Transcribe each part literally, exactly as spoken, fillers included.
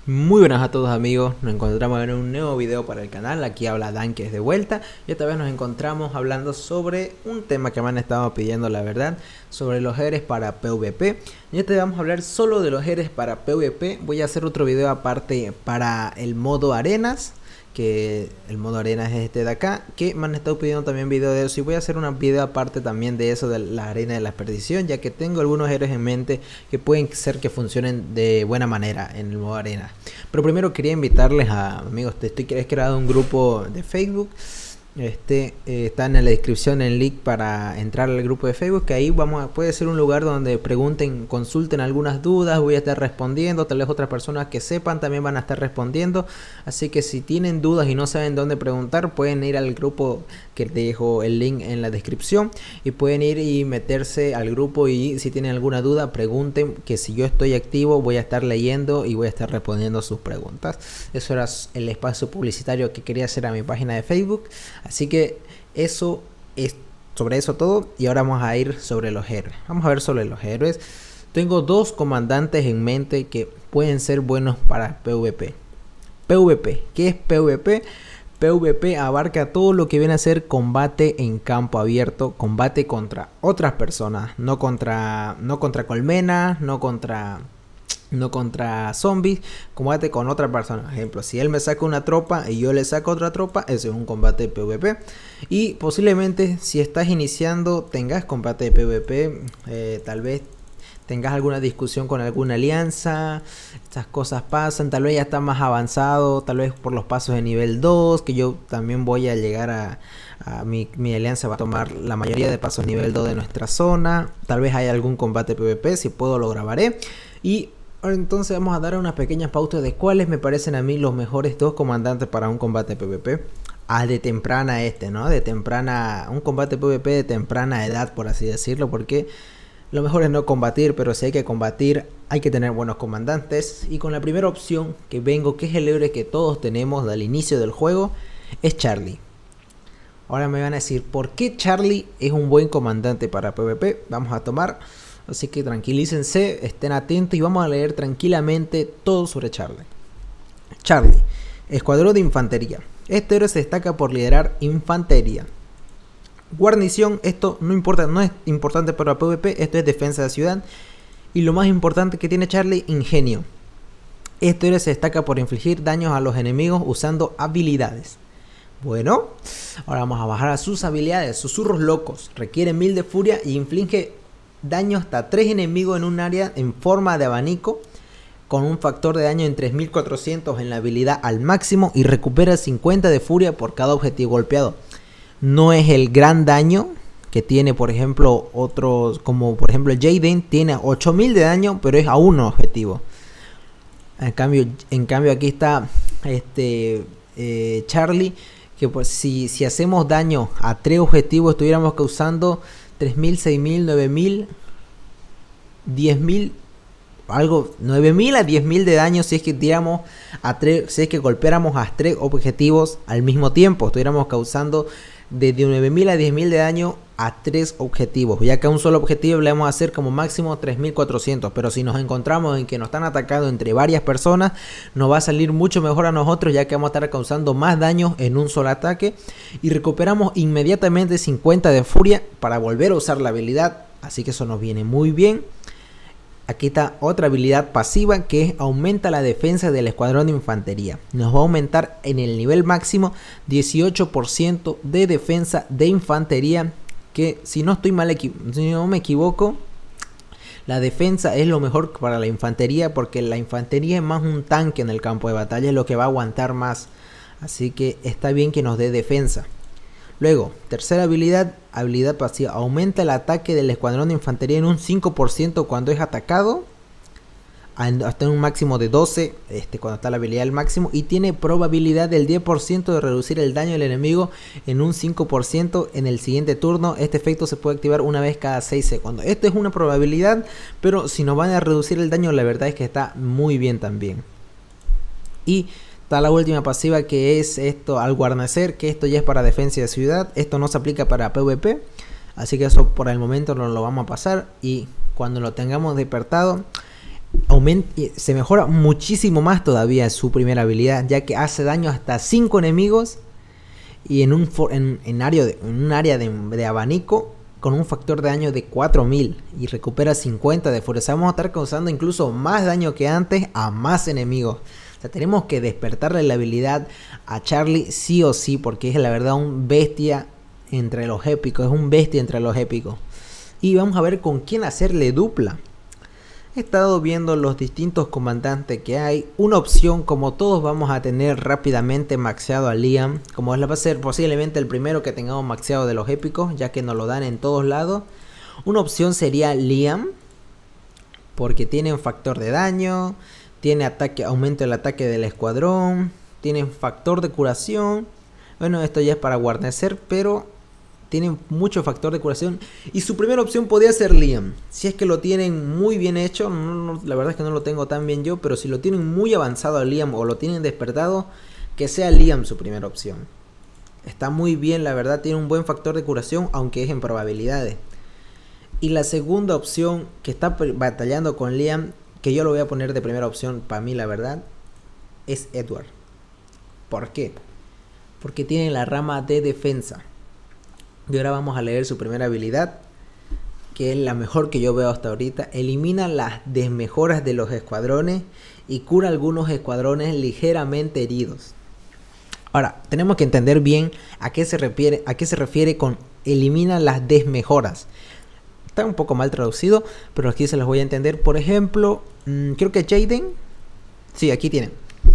Muy buenas a todos amigos, nos encontramos en un nuevo video para el canal. Aquí habla Dan, que es de vuelta, y esta vez nos encontramos hablando sobre un tema que me han estado pidiendo, la verdad, sobre los héroes para PvP. Y esta vez vamos a hablar solo de los héroes para PvP. Voy a hacer otro video aparte para el modo arenas, que el modo arenas es este de acá, que me han estado pidiendo también video de eso, y voy a hacer un video aparte también de eso, de la arena de la perdición, ya que tengo algunos héroes en mente que pueden ser que funcionen de buena manera en el modo arena. Pero primero quería invitarles a amigos, estoy he creado un grupo de Facebook. Este eh, está en la descripción el link para entrar al grupo de Facebook, que ahí vamos a, puede ser un lugar donde pregunten, consulten algunas dudas. Voy a estar respondiendo, tal vez otras personas que sepan también van a estar respondiendo, así que si tienen dudas y no saben dónde preguntar, pueden ir al grupo que te dejo el link en la descripción, y pueden ir y meterse al grupo, y si tienen alguna duda pregunten, que si yo estoy activo voy a estar leyendo y voy a estar respondiendo sus preguntas. Eso era el espacio publicitario que quería hacer a mi página de Facebook. Así que eso es sobre eso todo, y ahora vamos a ir sobre los héroes. Vamos a ver sobre los héroes. Tengo dos comandantes en mente que pueden ser buenos para PvP. PvP, ¿qué es PvP? PvP abarca todo lo que viene a ser combate en campo abierto, combate contra otras personas, no contra, no contra colmenas, no contra... no contra zombies, combate con otra persona. Por ejemplo, si él me saca una tropa y yo le saco otra tropa, ese es un combate de PvP. Y posiblemente si estás iniciando tengas combate de PvP, eh, tal vez tengas alguna discusión con alguna alianza. Estas cosas pasan, tal vez ya está más avanzado, tal vez por los pasos de nivel dos, que yo también voy a llegar a, a mi, mi alianza va a tomar la mayoría de pasos nivel dos de nuestra zona. Tal vez haya algún combate PvP, si puedo lo grabaré. Y ahora entonces vamos a dar una pequeña pauta de cuáles me parecen a mí los mejores dos comandantes para un combate PvP. Ah, de temprana este, ¿no? De temprana, un combate PvP de temprana edad, por así decirlo, porque lo mejor es no combatir, pero si hay que combatir hay que tener buenos comandantes. Y con la primera opción que vengo, que es el héroe que todos tenemos al inicio del juego, es Charlie. Ahora me van a decir, ¿por qué Charlie es un buen comandante para PvP? Vamos a tomar... Así que tranquilícense, estén atentos y vamos a leer tranquilamente todo sobre Charlie. Charlie, escuadrón de infantería. Este héroe se destaca por liderar infantería. Guarnición, esto no importa, no es importante para PvP, esto es defensa de ciudad. Y lo más importante que tiene Charlie, ingenio. Este héroe se destaca por infligir daños a los enemigos usando habilidades. Bueno, ahora vamos a bajar a sus habilidades. Susurros locos, requiere mil de furia y inflige daño hasta tres enemigos en un área en forma de abanico, con un factor de daño en tres mil cuatrocientos en la habilidad al máximo, y recupera cincuenta de furia por cada objetivo golpeado. No es el gran daño que tiene, por ejemplo, otros, como por ejemplo Jaden, tiene ocho mil de daño, pero es a uno objetivo. En cambio, en cambio aquí está este eh, Charlie, que pues si, si hacemos daño a tres objetivos estuviéramos causando tres mil, seis mil, nueve mil, diez mil, algo, nueve mil a diez mil de daño si es que tiramos a tres, si es que golpeáramos a tres objetivos al mismo tiempo. Estuviéramos causando desde nueve mil a diez mil de daño a tres objetivos, ya que a un solo objetivo le vamos a hacer como máximo tres mil cuatrocientos, pero si nos encontramos en que nos están atacando entre varias personas, nos va a salir mucho mejor a nosotros, ya que vamos a estar causando más daño en un solo ataque, y recuperamos inmediatamente cincuenta de furia para volver a usar la habilidad, así que eso nos viene muy bien. Aquí está otra habilidad pasiva, que es aumenta la defensa del escuadrón de infantería. Nos va a aumentar en el nivel máximo dieciocho por ciento de defensa de infantería, que si no estoy mal, si no me equivoco, la defensa es lo mejor para la infantería, porque la infantería es más un tanque en el campo de batalla, es lo que va a aguantar más, así que está bien que nos dé defensa. Luego, tercera habilidad, habilidad pasiva, aumenta el ataque del escuadrón de infantería en un cinco por ciento cuando es atacado, hasta en un máximo de doce, este, cuando está la habilidad al máximo, y tiene probabilidad del diez por ciento de reducir el daño del enemigo en un cinco por ciento en el siguiente turno. Este efecto se puede activar una vez cada seis segundos. Esto es una probabilidad, pero si nos van a reducir el daño, la verdad es que está muy bien también. Y está la última pasiva, que es esto al guarnecer, que esto ya es para defensa de ciudad. Esto no se aplica para PvP, así que eso por el momento no lo vamos a pasar, y cuando lo tengamos despertado aumenta, se mejora muchísimo más todavía su primera habilidad, ya que hace daño hasta cinco enemigos y en un, en, en área de, en un área de, de abanico con un factor de daño de cuatro mil y recupera cincuenta de fuerza. Vamos a estar causando incluso más daño que antes a más enemigos. O sea, tenemos que despertarle la habilidad a Charlie sí o sí, porque es la verdad un bestia entre los épicos, es un bestia entre los épicos. Y vamos a ver con quién hacerle dupla. He estado viendo los distintos comandantes que hay. Una opción, como todos vamos a tener rápidamente maxeado a Liam, como va a ser posiblemente el primero que tengamos maxeado de los épicos, ya que nos lo dan en todos lados. Una opción sería Liam, porque tiene un factor de daño, tiene ataque, aumento el ataque del escuadrón, tiene un factor de curación. Bueno, esto ya es para guarnecer, pero tienen mucho factor de curación. Y su primera opción podría ser Liam. Si es que lo tienen muy bien hecho. No, no, la verdad es que no lo tengo tan bien yo. Pero si lo tienen muy avanzado a Liam o lo tienen despertado, que sea Liam su primera opción. Está muy bien, la verdad. Tiene un buen factor de curación, aunque es en probabilidades. Y la segunda opción, que está batallando con Liam, que yo lo voy a poner de primera opción para mí, la verdad, es Edward. ¿Por qué? Porque tiene la rama de defensa. Y ahora vamos a leer su primera habilidad, que es la mejor que yo veo hasta ahorita. Elimina las desmejoras de los escuadrones y cura algunos escuadrones ligeramente heridos. Ahora, tenemos que entender bien a qué se refiere, a qué se refiere con elimina las desmejoras. Está un poco mal traducido, pero aquí se los voy a entender. Por ejemplo, mmm, creo que Jaden. Sí, aquí tienen.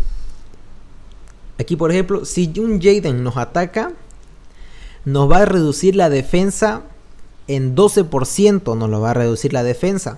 Aquí, por ejemplo, si un Jaden nos ataca, nos va a reducir la defensa en doce por ciento, nos lo va a reducir la defensa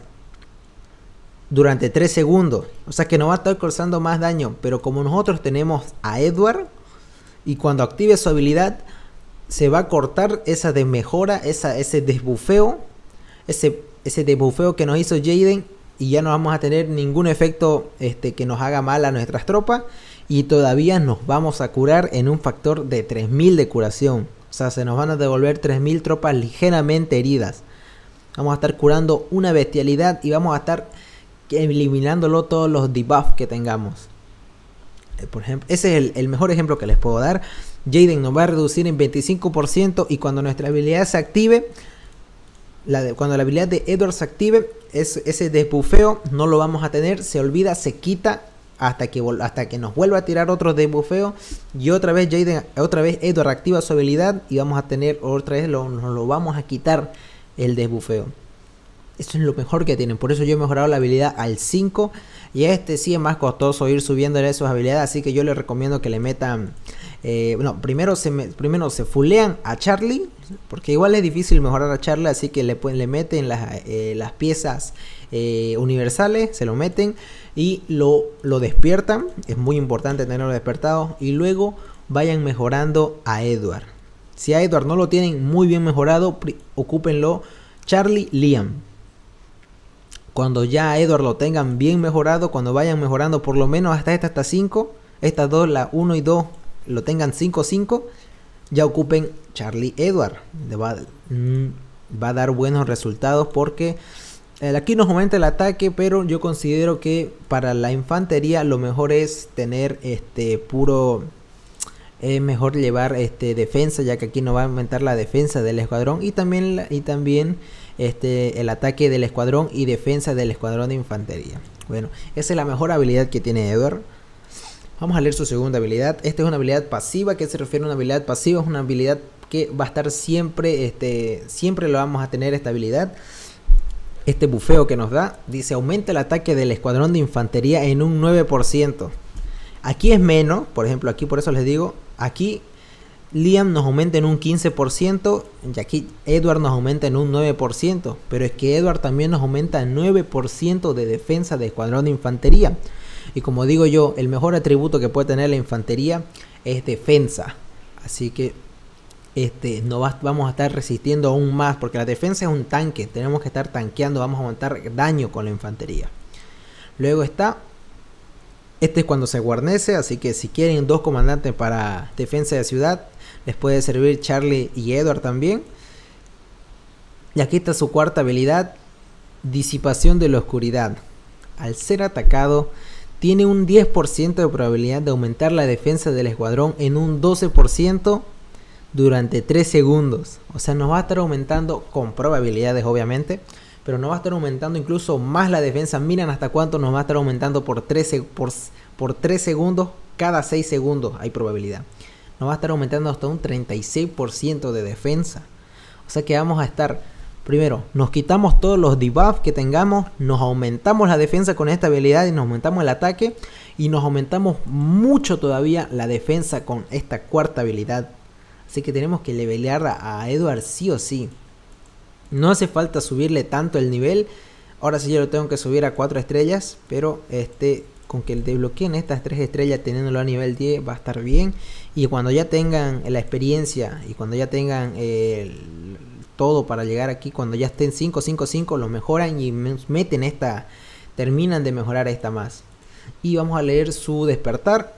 durante tres segundos. O sea que nos va a estar causando más daño. Pero como nosotros tenemos a Edward, y cuando active su habilidad, se va a cortar esa desmejora, esa, ese desbufeo, ese, ese desbufeo que nos hizo Jaden, y ya no vamos a tener ningún efecto este, que nos haga mal a nuestras tropas. Y todavía nos vamos a curar en un factor de tres mil de curación. O sea, se nos van a devolver tres mil tropas ligeramente heridas. Vamos a estar curando una bestialidad y vamos a estar eliminándolo todos los debuffs que tengamos. Eh, por ejemplo, ese es el, el mejor ejemplo que les puedo dar. Jaden nos va a reducir en veinticinco por ciento y cuando nuestra habilidad se active, la de, cuando la habilidad de Edward se active, es, ese desbufeo no lo vamos a tener, se olvida, se quita. Hasta que, hasta que nos vuelva a tirar otro desbufeo. Y otra vez Jaden, otra vez Edward activa su habilidad. Y vamos a tener otra vez, lo, nos lo vamos a quitar el desbufeo. Eso es lo mejor que tienen. Por eso yo he mejorado la habilidad al cinco. Y a este sí es más costoso ir subiéndole sus habilidades. Así que yo les recomiendo que le metan eh, bueno, primero se, me, primero se fulean a Charlie. Porque igual es difícil mejorar a Charlie. Así que le, le meten las, eh, las piezas eh, universales. Se lo meten y lo, lo despiertan. Es muy importante tenerlo despertado. Y luego vayan mejorando a Edward. Si a Edward no lo tienen muy bien mejorado, ocúpenlo Charlie, Liam. Cuando ya a Edward lo tengan bien mejorado, cuando vayan mejorando por lo menos hasta esta, hasta cinco, estas dos, la uno y dos, lo tengan cinco cinco, ya ocupen Charlie Edward. Va, mm, va a dar buenos resultados porque eh, aquí nos aumenta el ataque, pero yo considero que para la infantería lo mejor es tener este puro... Es mejor llevar este defensa, ya que aquí nos va a aumentar la defensa del escuadrón y también, la, y también este, el ataque del escuadrón y defensa del escuadrón de infantería. Bueno, esa es la mejor habilidad que tiene Edward. Vamos a leer su segunda habilidad. Esta es una habilidad pasiva. ¿Qué se refiere a una habilidad pasiva? Es una habilidad que va a estar siempre, este, siempre lo vamos a tener esta habilidad. Este bufeo que nos da, dice aumenta el ataque del escuadrón de infantería en un nueve por ciento. Aquí es menos, por ejemplo, aquí por eso les digo, aquí Liam nos aumenta en un quince por ciento y aquí Edward nos aumenta en un nueve por ciento. Pero es que Edward también nos aumenta en nueve por ciento de defensa de escuadrón de infantería. Y como digo yo, el mejor atributo que puede tener la infantería es defensa. Así que este, no va, vamos a estar resistiendo aún más, porque la defensa es un tanque. Tenemos que estar tanqueando, vamos a aguantar daño con la infantería. Luego está... Este es cuando se guarnece, así que si quieren dos comandantes para defensa de ciudad, les puede servir Charlie y Edward también. Y aquí está su cuarta habilidad, disipación de la oscuridad. al ser atacado, tiene un diez por ciento de probabilidad de aumentar la defensa del escuadrón en un doce por ciento durante tres segundos. O sea, nos va a estar aumentando con probabilidades, obviamente, pero nos va a estar aumentando incluso más la defensa. Miren hasta cuánto nos va a estar aumentando por tres, por, por tres segundos. Cada seis segundos hay probabilidad. Nos va a estar aumentando hasta un treinta y seis por ciento de defensa. O sea que vamos a estar, primero, nos quitamos todos los debuffs que tengamos, nos aumentamos la defensa con esta habilidad y nos aumentamos el ataque. Y nos aumentamos mucho todavía la defensa con esta cuarta habilidad. Así que tenemos que levelear a Edward sí o sí. No hace falta subirle tanto el nivel. Ahora sí yo lo tengo que subir a cuatro estrellas. Pero este, con que desbloqueen estas tres estrellas teniéndolo a nivel diez va a estar bien. Y cuando ya tengan la experiencia y cuando ya tengan eh, todo para llegar aquí, cuando ya estén cinco, cinco, cinco, lo mejoran y meten esta, terminan de mejorar esta más. Y vamos a leer su despertar.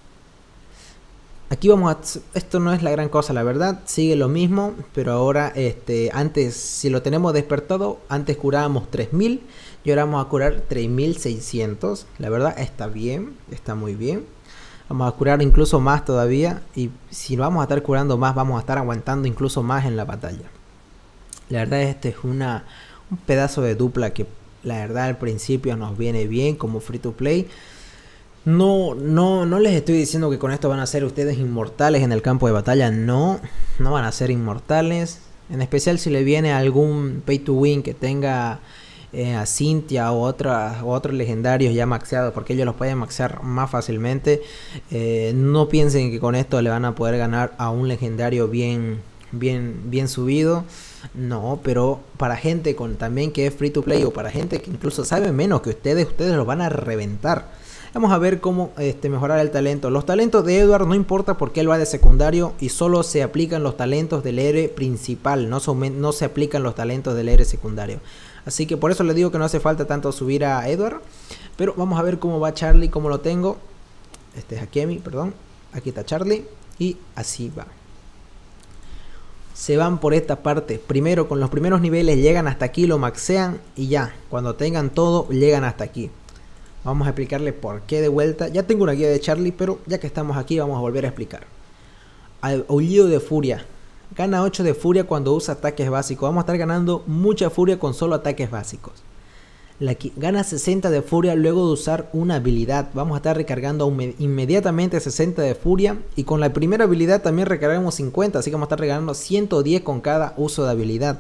Aquí vamos a... Esto no es la gran cosa, la verdad. Sigue lo mismo, pero ahora este, antes, si lo tenemos despertado, antes curábamos tres mil y ahora vamos a curar tres mil seiscientos. La verdad está bien, está muy bien. Vamos a curar incluso más todavía. Y si vamos a estar curando más, vamos a estar aguantando incluso más en la batalla. La verdad este es una, un pedazo de dupla que la verdad al principio nos viene bien como free to play. No, no, no les estoy diciendo que con esto van a ser ustedes inmortales en el campo de batalla. No, no van a ser inmortales. En especial si le viene algún pay to win que tenga eh, a Cynthia o, otra, o otros legendarios ya maxeados, porque ellos los pueden maxear más fácilmente. Eh, no piensen que con esto le van a poder ganar a un legendario bien, bien, bien subido. No, pero para gente con también que es free to play o para gente que incluso sabe menos que ustedes, ustedes los van a reventar. Vamos a ver cómo este, mejorar el talento. Los talentos de Edward no importa porque él va de secundario y solo se aplican los talentos del héroe principal. No, son, no se aplican los talentos del héroe secundario. Así que por eso les digo que no hace falta tanto subir a Edward. Pero vamos a ver cómo va Charlie, cómo lo tengo. Este es Akemi, perdón. Aquí está Charlie y así va. Se van por esta parte. Primero con los primeros niveles llegan hasta aquí, lo maxean y ya. Cuando tengan todo llegan hasta aquí. Vamos a explicarle por qué de vuelta. Ya tengo una guía de Charlie, pero ya que estamos aquí vamos a volver a explicar. Aullido de furia. Gana ocho de furia cuando usa ataques básicos. Vamos a estar ganando mucha furia con solo ataques básicos. La que gana sesenta de furia luego de usar una habilidad. Vamos a estar recargando inmediatamente sesenta de furia. Y con la primera habilidad también recargamos cincuenta. Así que vamos a estar regalando ciento diez con cada uso de habilidad.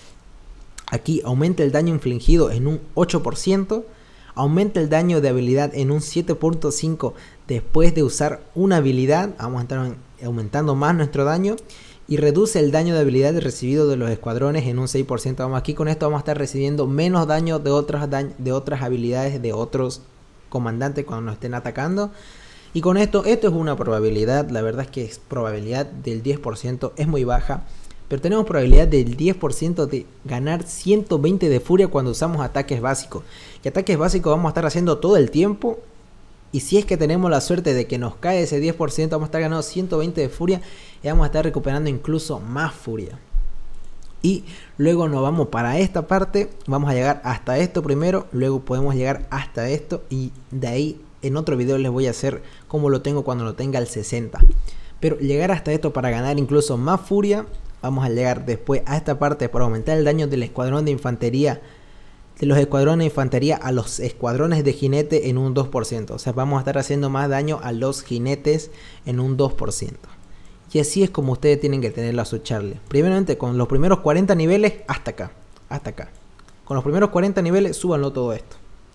Aquí aumenta el daño infligido en un ocho por ciento. Aumenta el daño de habilidad en un siete punto cinco después de usar una habilidad. Vamos a estar aumentando más nuestro daño. Y reduce el daño de habilidad recibido de los escuadrones en un seis por ciento. Vamos, aquí con esto vamos a estar recibiendo menos daño de otras, de otras habilidades de otros comandantes cuando nos estén atacando. Y con esto, esto es una probabilidad. La verdad es que es probabilidad del diez por ciento. Es muy baja. Pero tenemos probabilidad del diez por ciento de ganar ciento veinte de furia cuando usamos ataques básicos. Y ataques básicos vamos a estar haciendo todo el tiempo. Y si es que tenemos la suerte de que nos cae ese diez por ciento, vamos a estar ganando ciento veinte de furia. Y vamos a estar recuperando incluso más furia. Y luego nos vamos para esta parte. Vamos a llegar hasta esto primero. Luego podemos llegar hasta esto. Y de ahí en otro video les voy a hacer cómo lo tengo cuando lo tenga al sesenta. Pero llegar hasta esto para ganar incluso más furia. Vamos a llegar después a esta parte para aumentar el daño del escuadrón de infantería. De los escuadrones de infantería a los escuadrones de jinete en un dos por ciento. O sea, vamos a estar haciendo más daño a los jinetes en un dos por ciento. Y así es como ustedes tienen que tenerlo a su Charlie. Primeramente con los primeros cuarenta niveles hasta acá. Hasta acá. Con los primeros cuarenta niveles súbanlo todo esto.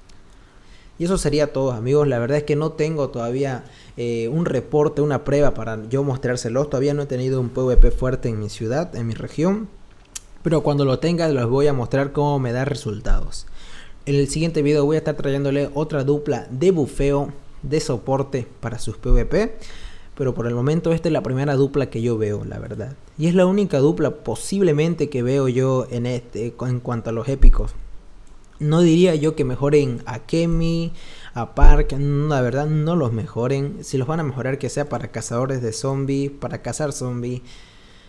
Y eso sería todo, amigos. La verdad es que no tengo todavía eh, un reporte, una prueba para yo mostrárselos. Todavía no he tenido un PvP fuerte en mi ciudad, en mi región. Pero cuando lo tenga les voy a mostrar cómo me da resultados. En el siguiente video voy a estar trayéndole otra dupla de bufeo, de soporte para sus PvP. Pero por el momento esta es la primera dupla que yo veo, la verdad. Y es la única dupla posiblemente que veo yo en, este, en cuanto a los épicos. No diría yo que mejoren a Akemi, a Park, la verdad no los mejoren. Si los van a mejorar que sea para cazadores de zombies, para cazar zombies.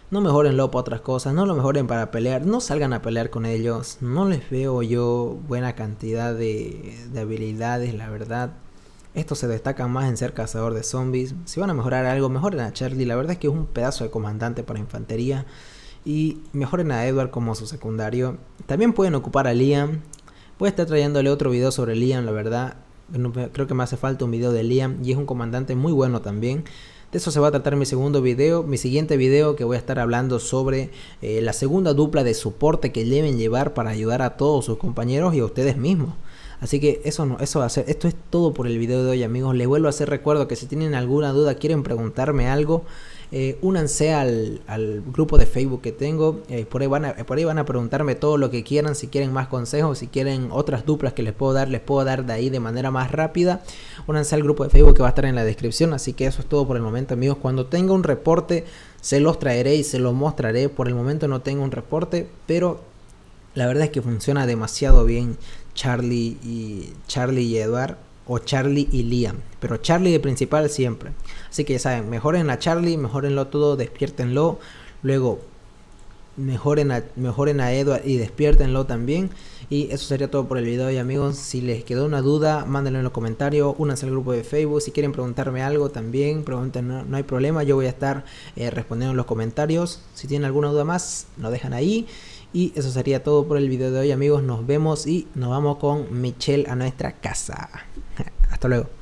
No mejorenlo para otras cosas, no lo mejoren para pelear, no salgan a pelear con ellos. No les veo yo buena cantidad de, de habilidades, la verdad. Estos se destacan más en ser cazador de zombies. Si van a mejorar algo, mejoren a Charlie. La verdad es que es un pedazo de comandante para infantería. Y mejoren a Edward como su secundario. También pueden ocupar a Liam. Voy a estar trayéndole otro video sobre Liam, la verdad. Creo que me hace falta un video de Liam. Y es un comandante muy bueno también. De eso se va a tratar mi segundo video. Mi siguiente video, que voy a estar hablando sobre eh, la segunda dupla de soporte que deben llevar para ayudar a todos sus compañeros y a ustedes mismos. Así que eso no, eso va a ser, esto es todo por el video de hoy, amigos. Les vuelvo a hacer recuerdo que si tienen alguna duda, quieren preguntarme algo, eh, únanse al, al grupo de Facebook que tengo. Eh, por ahí van a, por ahí van a preguntarme todo lo que quieran. Si quieren más consejos, si quieren otras duplas que les puedo dar, les puedo dar de ahí de manera más rápida. Únanse al grupo de Facebook que va a estar en la descripción. Así que eso es todo por el momento, amigos. Cuando tenga un reporte, se los traeré y se los mostraré. Por el momento no tengo un reporte, pero la verdad es que funciona demasiado bien Charlie y Charlie y Edward, o Charlie y Liam, pero Charlie de principal siempre. Así que ya saben, mejoren a Charlie, mejorenlo todo, despiértenlo, luego mejoren a, mejoren a Edward y despiértenlo también. Y eso sería todo por el video. Y amigos, si les quedó una duda, mándenlo en los comentarios, únanse al grupo de Facebook. Si quieren preguntarme algo también, pregunten, no, no hay problema, yo voy a estar eh, respondiendo en los comentarios. Si tienen alguna duda más, lo dejan ahí. Y eso sería todo por el video de hoy, amigos. Nos vemos y nos vamos con Michelle a nuestra casa. Hasta luego.